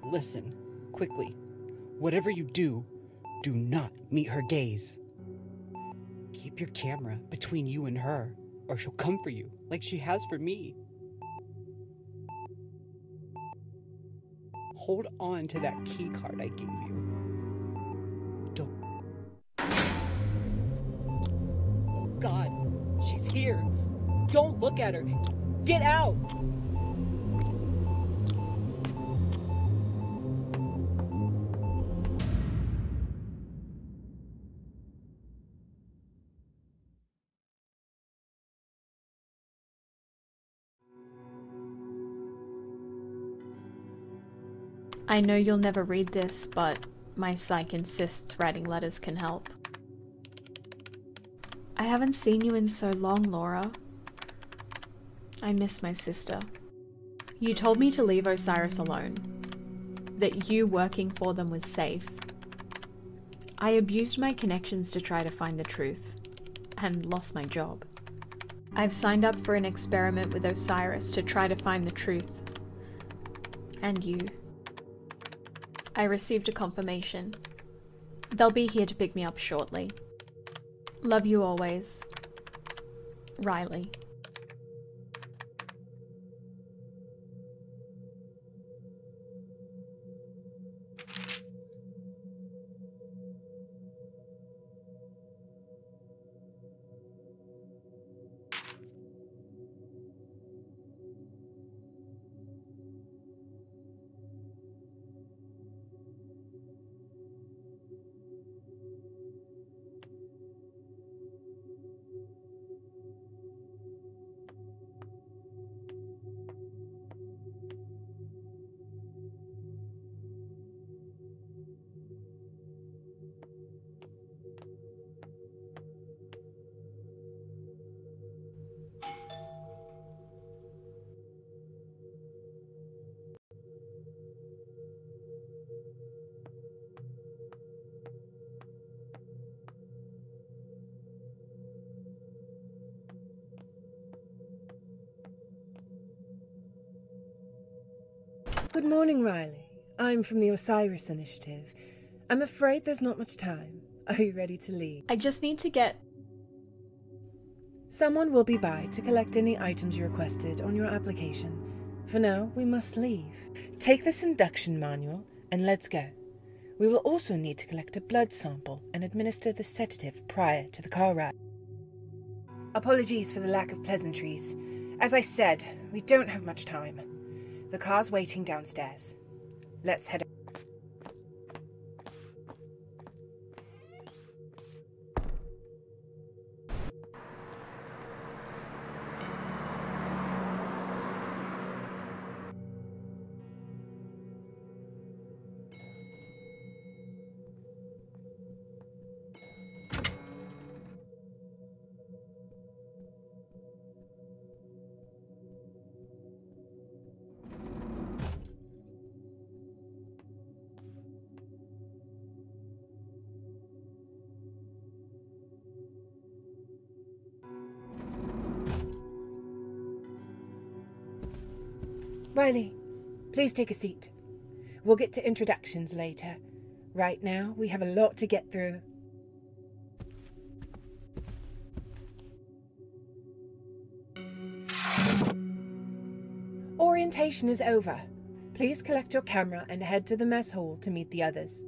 Listen, quickly. Whatever you do, do not meet her gaze. Keep your camera between you and her, or she'll come for you, like she has for me. Hold on to that key card I gave you. Don't. Oh God, she's here. Don't look at her. Get out! I know you'll never read this, but my psych insists writing letters can help. I haven't seen you in so long, Laura. I miss my sister. You told me to leave Osiris alone, that you working for them was safe. I abused my connections to try to find the truth, and lost my job. I've signed up for an experiment with Osiris to try to find the truth. And you. I received a confirmation. They'll be here to pick me up shortly. Love you always. Riley. Good morning, Riley. I'm from the Osiris Initiative. I'm afraid there's not much time. Are you ready to leave? I just need to get... Someone will be by to collect any items you requested on your application. For now, we must leave. Take this induction manual and let's go. We will also need to collect a blood sample and administer the sedative prior to the car ride. Apologies for the lack of pleasantries. As I said, we don't have much time. The car's waiting downstairs. Let's head. Riley, please take a seat. We'll get to introductions later. Right now, we have a lot to get through. Orientation is over. Please collect your camera and head to the mess hall to meet the others.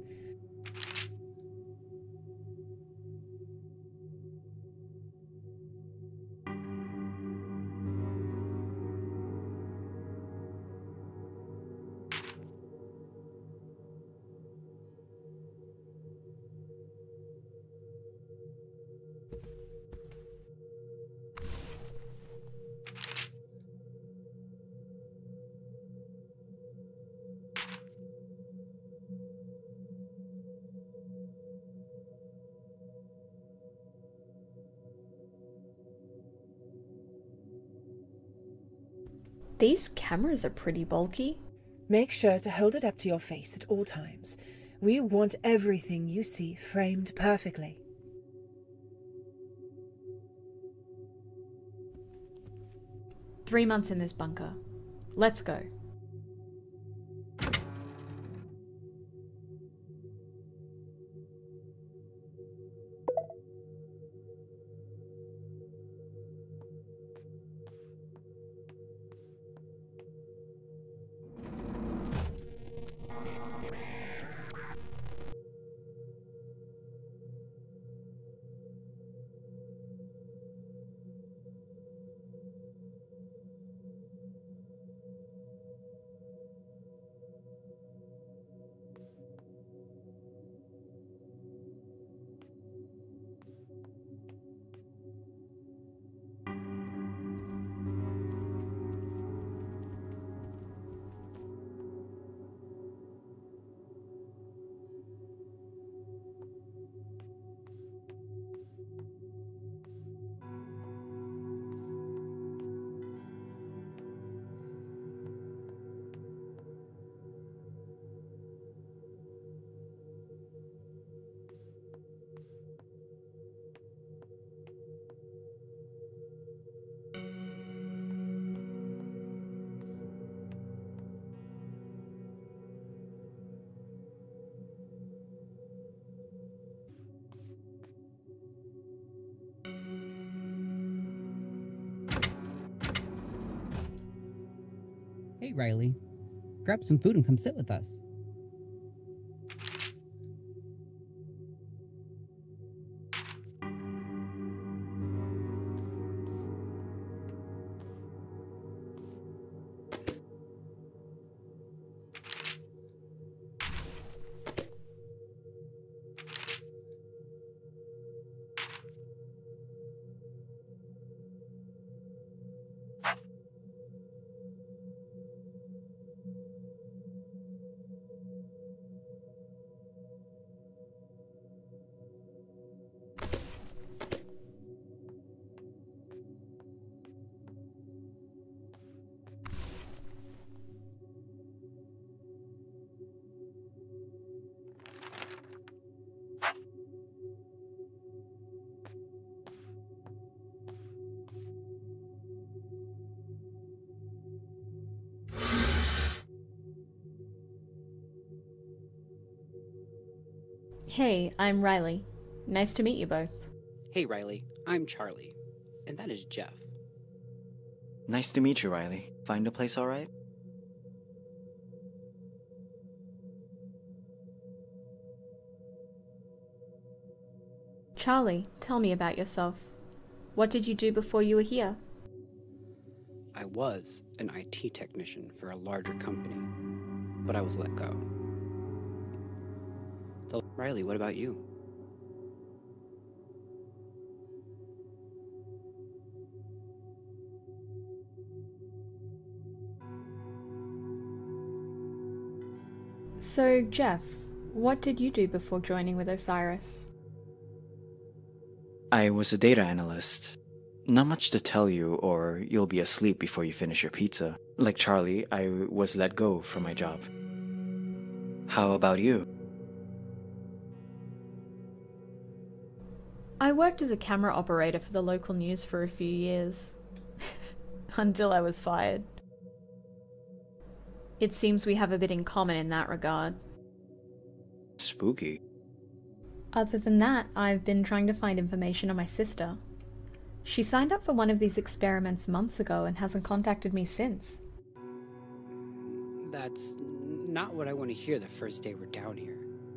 These cameras are pretty bulky. Make sure to hold it up to your face at all times. We want everything you see framed perfectly. "3 months in this bunker. Let's go." Hey, Riley. Grab some food and come sit with us. Hey, I'm Riley. Nice to meet you both. Hey, Riley. I'm Charlie. And that is Jeff. Nice to meet you, Riley. Find the place all right? Charlie, tell me about yourself. What did you do before you were here? I was an IT technician for a larger company, but I was let go. Riley, what about you? So, Jeff, what did you do before joining with Osiris? I was a data analyst. Not much to tell you, or you'll be asleep before you finish your pizza. Like Charlie, I was let go from my job. How about you? I worked as a camera operator for the local news for a few years. Until I was fired. It seems we have a bit in common in that regard. Spooky. Other than that, I've been trying to find information on my sister. She signed up for one of these experiments months ago and hasn't contacted me since. That's not what I want to hear the first day we're down here.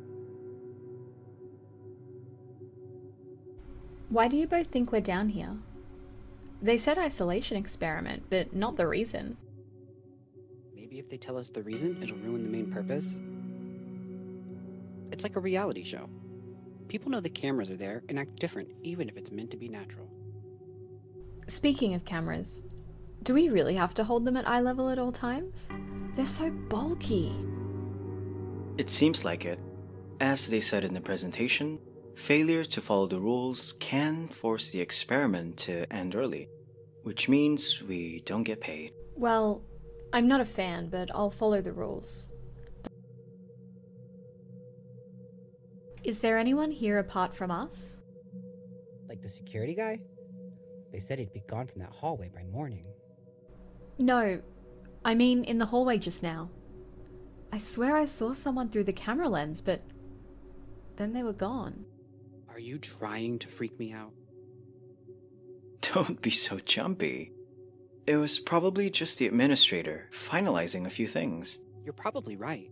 Why do you both think we're down here? They said isolation experiment, but not the reason. Maybe if they tell us the reason, it'll ruin the main purpose. It's like a reality show. People know the cameras are there and act different, even if it's meant to be natural. Speaking of cameras, do we really have to hold them at eye level at all times? They're so bulky. It seems like it. As they said in the presentation, failure to follow the rules can force the experiment to end early, which means we don't get paid. Well, I'm not a fan, but I'll follow the rules. Is there anyone here apart from us? Like the security guy? They said he'd be gone from that hallway by morning. No, I mean in the hallway just now. I swear I saw someone through the camera lens, but then they were gone. Are you trying to freak me out? Don't be so jumpy. It was probably just the administrator finalizing a few things. You're probably right.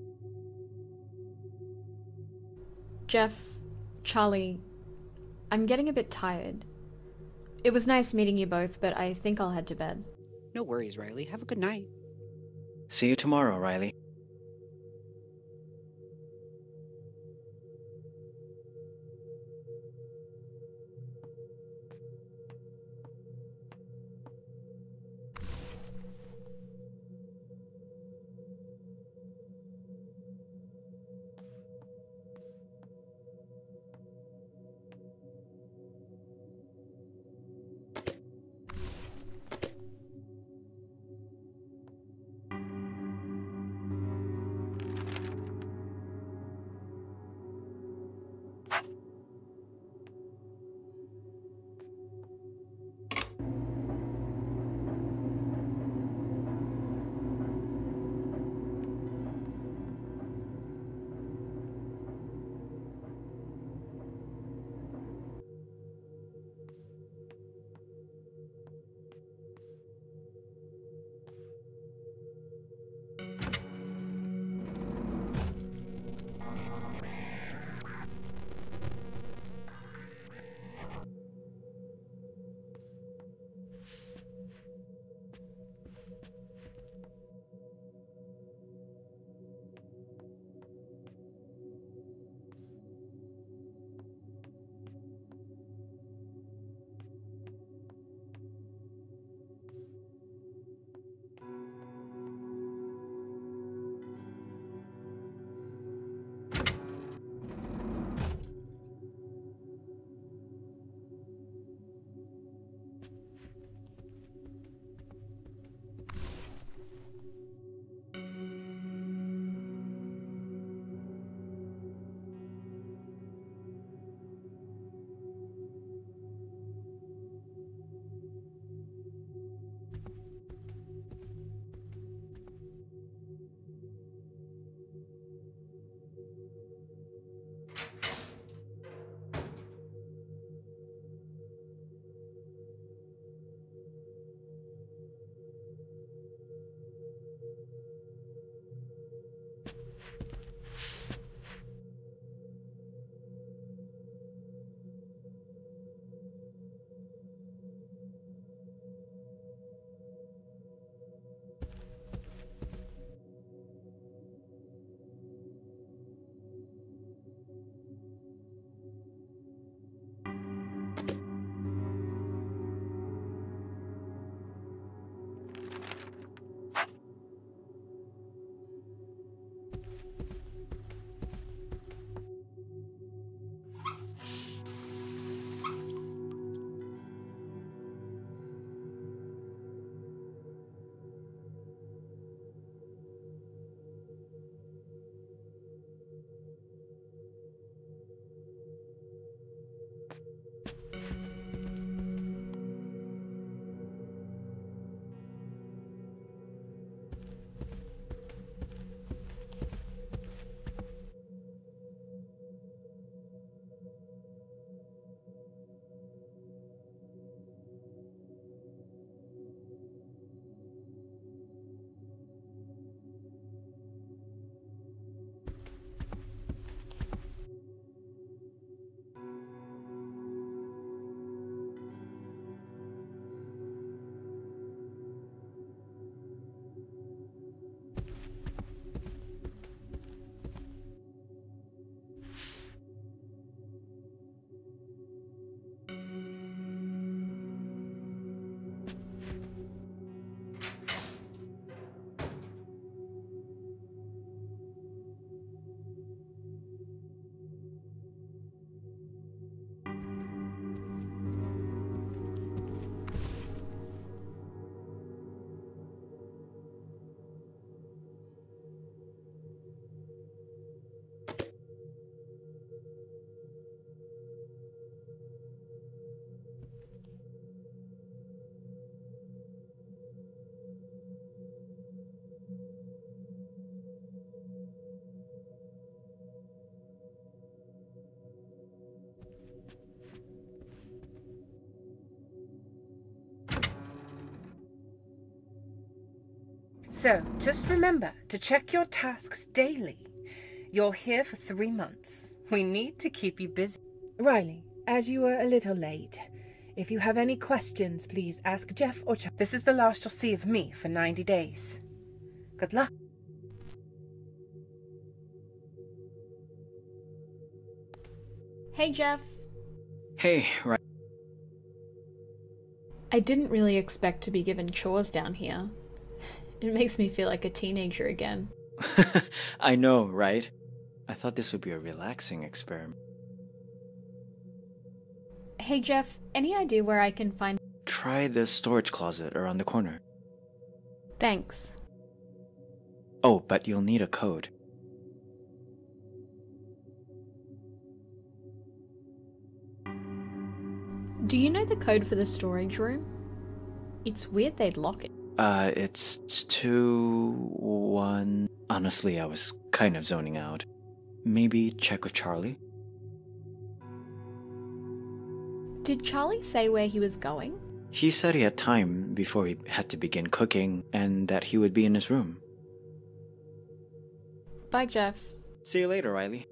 Jeff, Charlie, I'm getting a bit tired. It was nice meeting you both, but I think I'll head to bed. No worries, Riley. Have a good night. See you tomorrow, Riley. So, just remember to check your tasks daily. You're here for 3 months. We need to keep you busy. Riley, as you were a little late, if you have any questions, please ask Jeff or Chuck. This is the last you'll see of me for 90 days. Good luck. Hey, Jeff. Hey, right. I didn't really expect to be given chores down here. It makes me feel like a teenager again. I know, right? I thought this would be a relaxing experiment. Hey, Jeff, any idea where I can find... Try the storage closet around the corner. Thanks. Oh, but you'll need a code. Do you know the code for the storage room? It's weird they'd lock it. It's 2-1... Honestly, I was kind of zoning out. Maybe check with Charlie? Did Charlie say where he was going? He said he had time before he had to begin cooking and that he would be in his room. Bye, Jeff. See you later, Riley.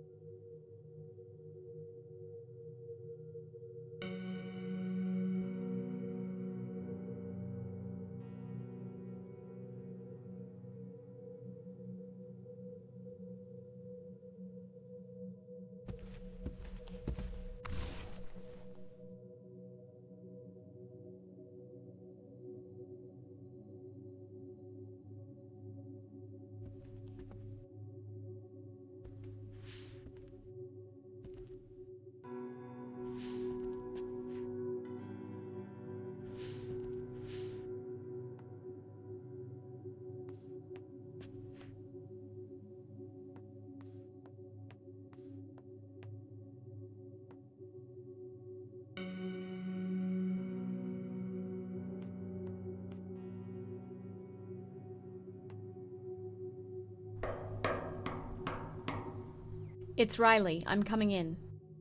It's Riley. I'm coming in.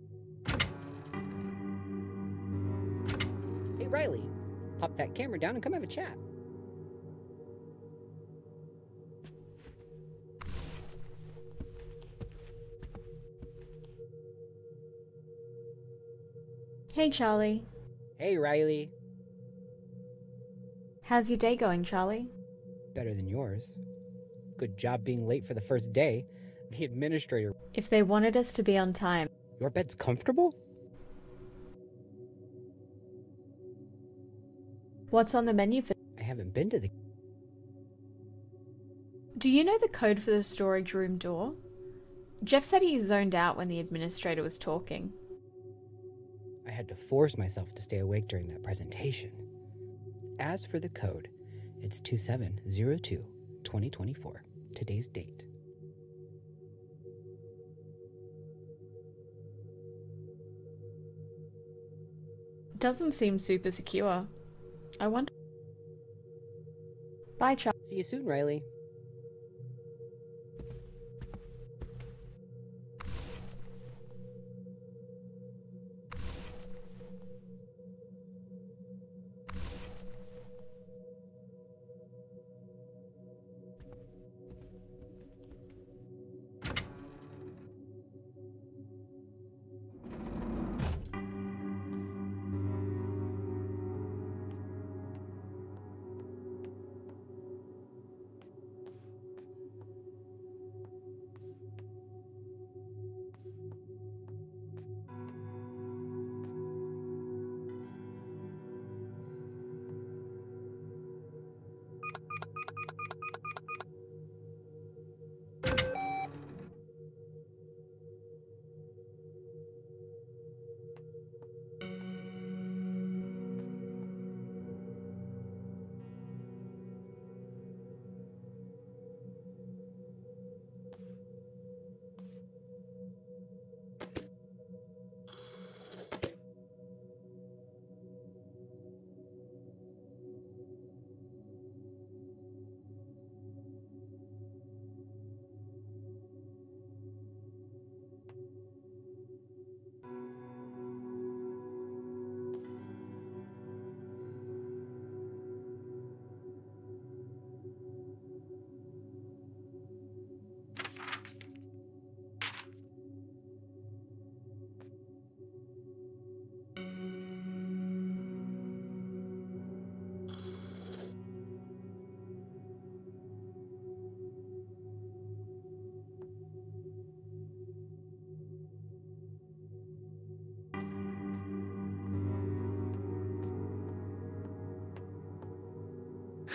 Hey, Riley, pop that camera down and come have a chat. Hey, Charlie. Hey, Riley. How's your day going, Charlie? Better than yours. Good job being late for the first day. The administrator... If they wanted us to be on time... Your bed's comfortable? What's on the menu for... I haven't been to the... Do you know the code for the storage room door? Jeff said he zoned out when the administrator was talking. I had to force myself to stay awake during that presentation. As for the code, it's 2702-2024, today's date. Doesn't seem super secure. I wonder... Bye, Charlie. See you soon, Riley.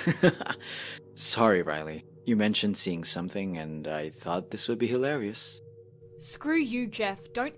Sorry, Riley. You mentioned seeing something, and I thought this would be hilarious. Screw you, Jeff. Don't.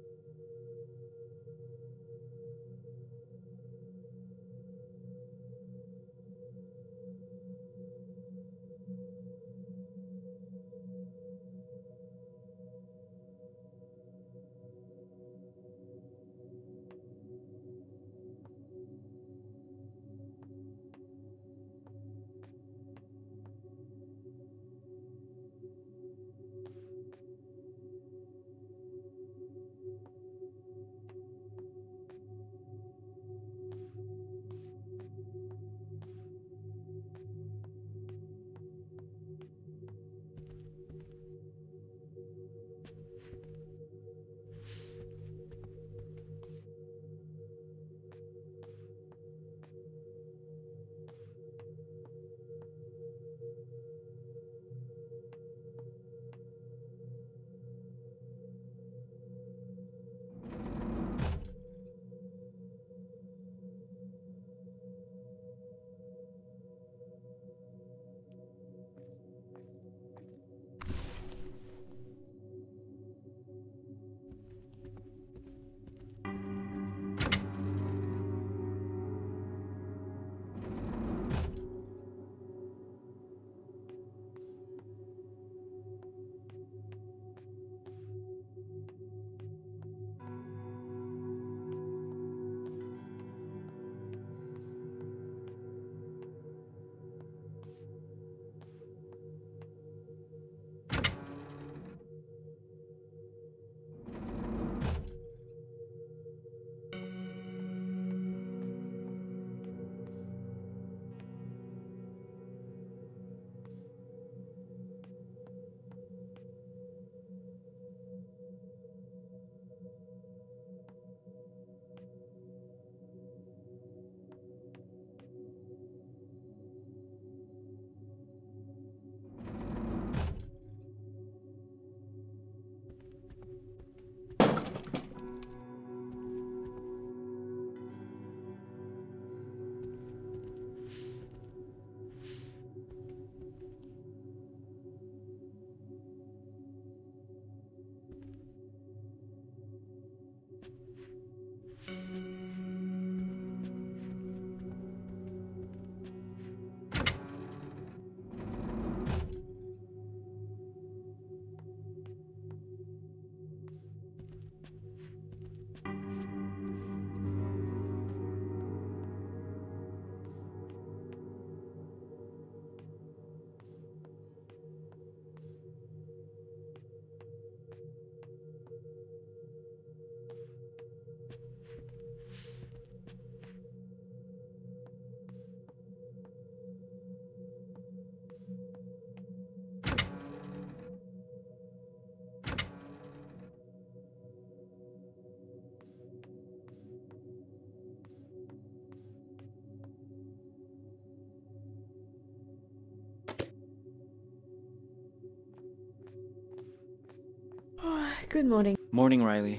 Good morning. Morning, Riley.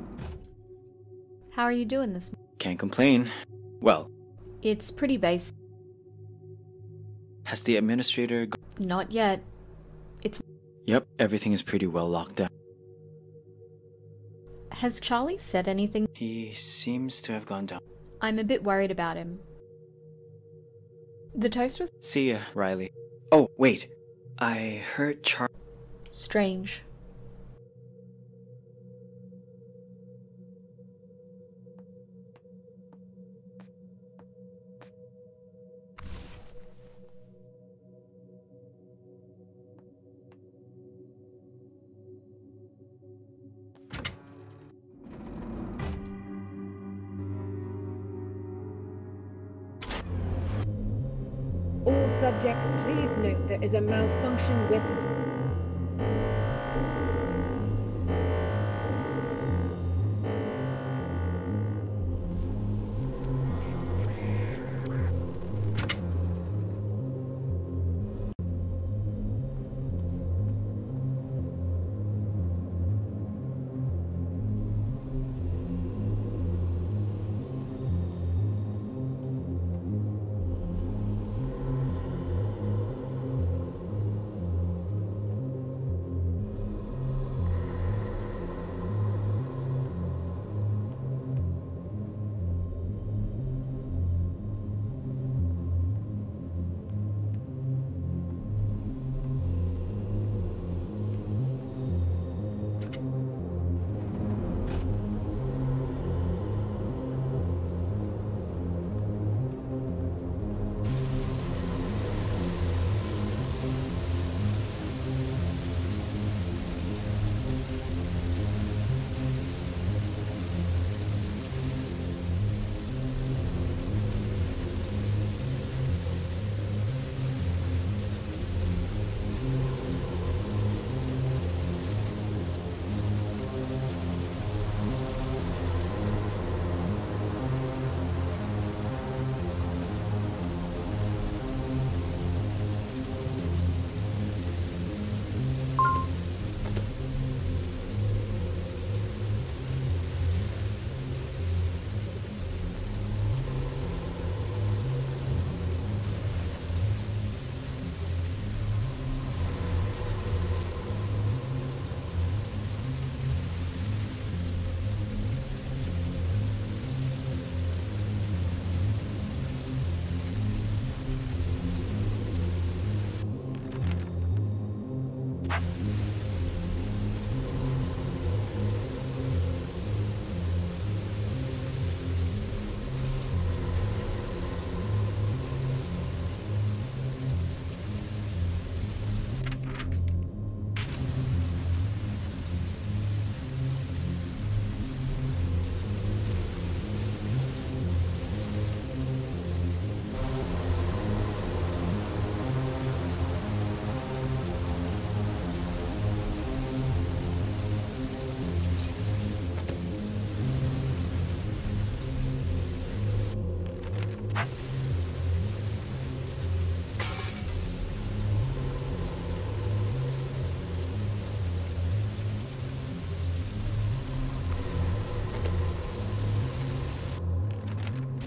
How are you doing this? Can't complain. Well, It's pretty basic. has the administrator... Not yet. Yep, everything is pretty well locked down. Has Charlie said anything? He seems to have gone down. I'm a bit worried about him. The toast was See ya, Riley. Oh, wait. I heard strange. All subjects, please note there is a malfunction with...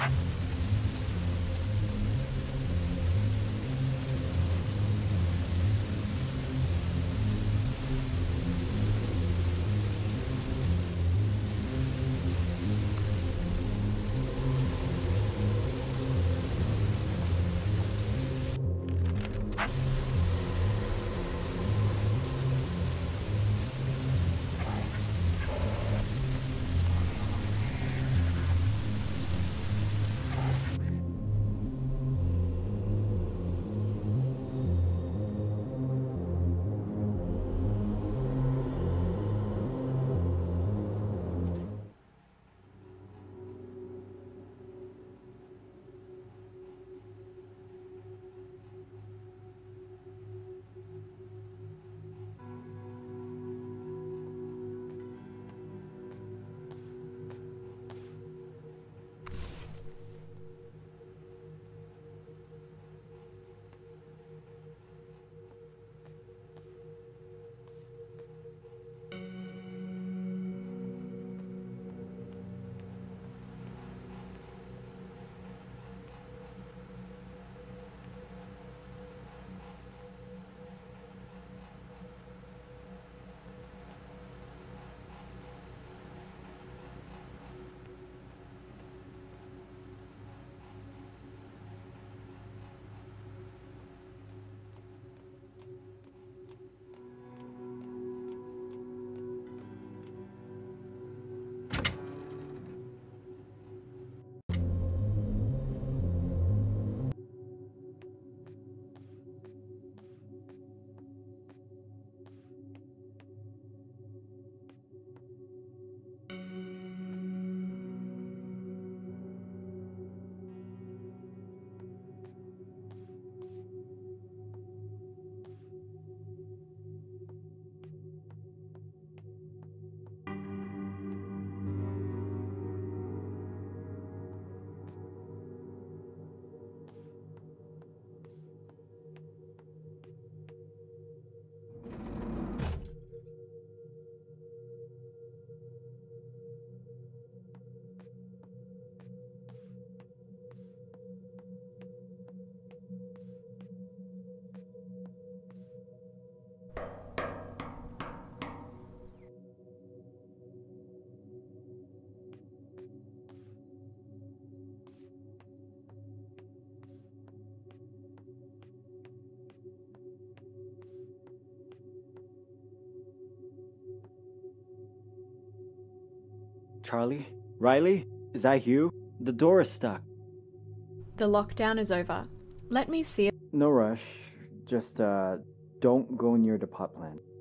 Charlie? Riley? Is that you? The door is stuck. The lockdown is over. Let me see it. No rush. Just, don't go near the pot plant.